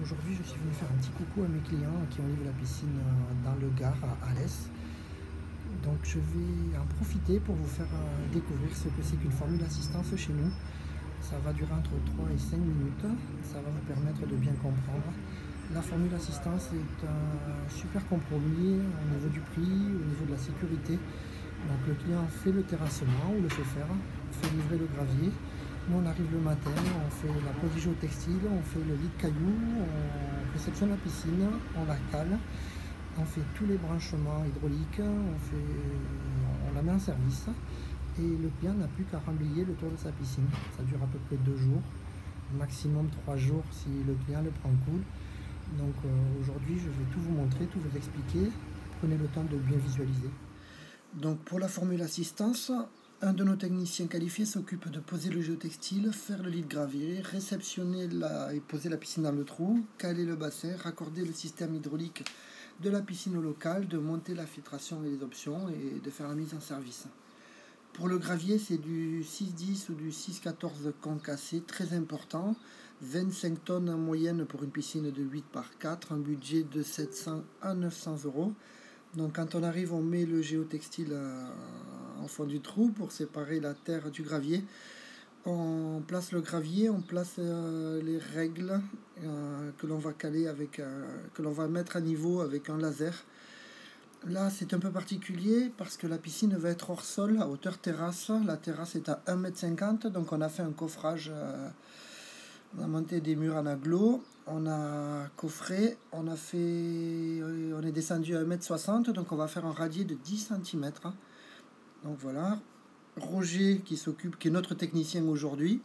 Aujourd'hui, je suis venu faire un petit coucou à mes clients qui ont livré la piscine dans le Gard à Alès. Donc je vais en profiter pour vous faire découvrir ce que c'est qu'une formule assistance chez nous. Ça va durer entre 3 et 5 minutes. Ça va vous permettre de bien comprendre. La formule assistance est un super compromis au niveau du prix, au niveau de la sécurité. Donc le client fait le terrassement ou le fait faire, fait livrer le gravier. Nous on arrive le matin, on fait la pose du géotextile, on fait le lit de cailloux, on réceptionne la piscine, on la cale, on fait tous les branchements hydrauliques, on la met en service et le client n'a plus qu'à remblayer le tour de sa piscine. Ça dure à peu près 2 jours, maximum 3 jours si le client le prend cool. Donc aujourd'hui je vais tout vous montrer, tout vous expliquer. Prenez le temps de bien visualiser. Donc pour la formule assistance, un de nos techniciens qualifiés s'occupe de poser le géotextile, faire le lit de gravier, réceptionner et poser la piscine dans le trou, caler le bassin, raccorder le système hydraulique de la piscine au local, de monter la filtration et les options et de faire la mise en service. Pour le gravier, c'est du 6,10 ou du 6,14 concassé, très important. 25 tonnes en moyenne pour une piscine de 8 par 4, un budget de 700 à 900 euros. Donc quand on arrive, on met le géotextile en fond du trou pour séparer la terre du gravier. On place le gravier, on place les règles que l'on va caler que l'on va mettre à niveau avec un laser. Là, c'est un peu particulier parce que la piscine va être hors sol, à hauteur terrasse. La terrasse est à 1,50 m, donc on a fait un coffrage. On a monté des murs en aglo, on a coffré, on est descendu à 1,60 m, donc on va faire un radier de 10 cm. Donc voilà, Roger qui est notre technicien aujourd'hui.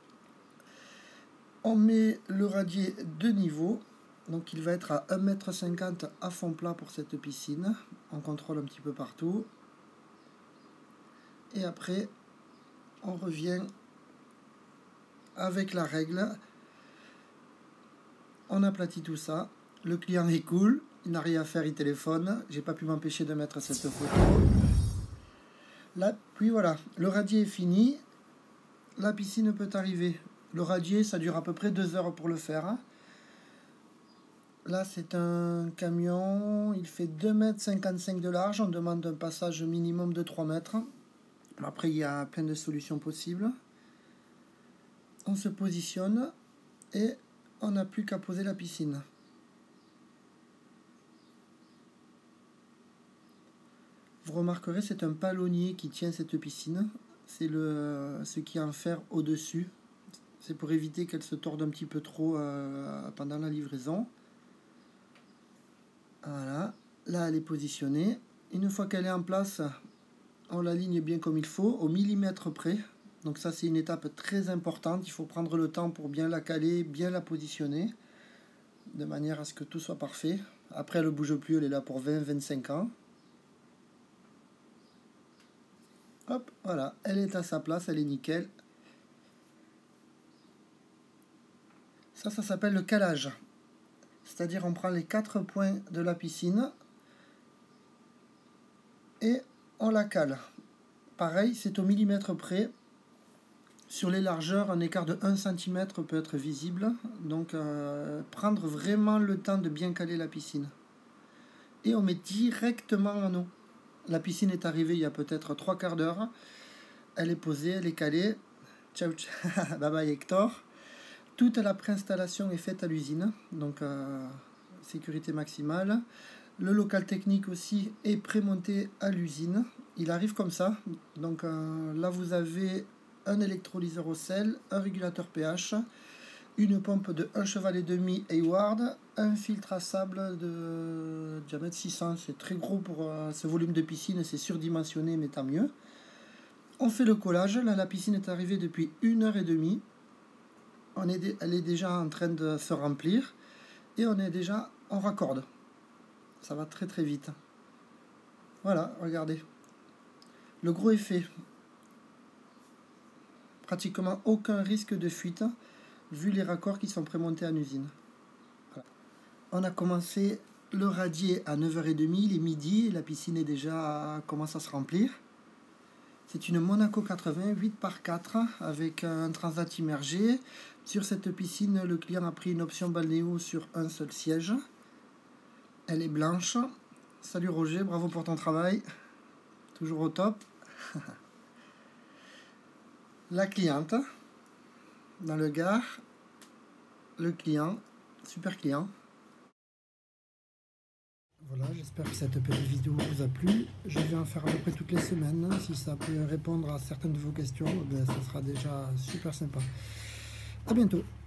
On met le radier de niveau, donc il va être à 1,50 m à fond plat pour cette piscine. On contrôle un petit peu partout. Et après, on revient avec la règle, on aplatit tout ça, le client est cool, il n'a rien à faire, il téléphone, j'ai pas pu m'empêcher de mettre cette photo. Là, puis voilà, le radier est fini, la piscine peut arriver. Le radier, ça dure à peu près 2 heures pour le faire. Là, c'est un camion, il fait 2,55 m de large, on demande un passage minimum de 3 mètres. Après, il y a plein de solutions possibles. On se positionne et on n'a plus qu'à poser la piscine. Vous remarquerez, c'est un palonnier qui tient cette piscine. C'est ce qui est en fer au-dessus. C'est pour éviter qu'elle se torde un petit peu trop pendant la livraison. Voilà, là elle est positionnée. Une fois qu'elle est en place, on l'aligne bien comme il faut, au millimètre près. Donc ça, c'est une étape très importante. Il faut prendre le temps pour bien la caler, bien la positionner, de manière à ce que tout soit parfait. Après, elle ne bouge plus, elle est là pour 20-25 ans. Hop, voilà, elle est à sa place, elle est nickel. Ça s'appelle le calage. C'est-à-dire, on prend les 4 points de la piscine et on la cale. Pareil, c'est au millimètre près. Sur les largeurs, un écart de 1 cm peut être visible. Donc, prendre vraiment le temps de bien caler la piscine. Et on met directement en eau. La piscine est arrivée il y a peut-être 3 quarts d'heure. Elle est posée, elle est calée. Ciao, ciao. Bye bye Hector. Toute la préinstallation est faite à l'usine. Donc, sécurité maximale. Le local technique aussi est prémonté à l'usine. Il arrive comme ça. Donc là, vous avez un électrolyseur au sel, un régulateur pH, une pompe de 1,5 cheval Hayward, un filtre à sable de diamètre 600. C'est très gros pour ce volume de piscine, c'est surdimensionné, mais tant mieux. On fait le collage. Là, la piscine est arrivée depuis 1h30. Elle est déjà en train de se remplir et on raccorde. Ça va très très vite. Voilà, regardez. Le gros est fait. Pratiquement aucun risque de fuite vu les raccords qui sont prémontés en usine. Voilà. On a commencé le radier à 9h30, il est midi et la piscine est déjà commence à se remplir. C'est une Monaco 80 8 par 4 avec un transat immergé, Sur cette piscine, le client a pris une option balnéo sur un seul siège. Elle est blanche. Salut Roger, bravo pour ton travail. Toujours au top. La cliente dans le Gard. Le client, super client. Voilà, j'espère que cette petite vidéo vous a plu. Je vais en faire à peu près toutes les semaines. Si ça peut répondre à certaines de vos questions, ben, ça sera déjà super sympa. À bientôt.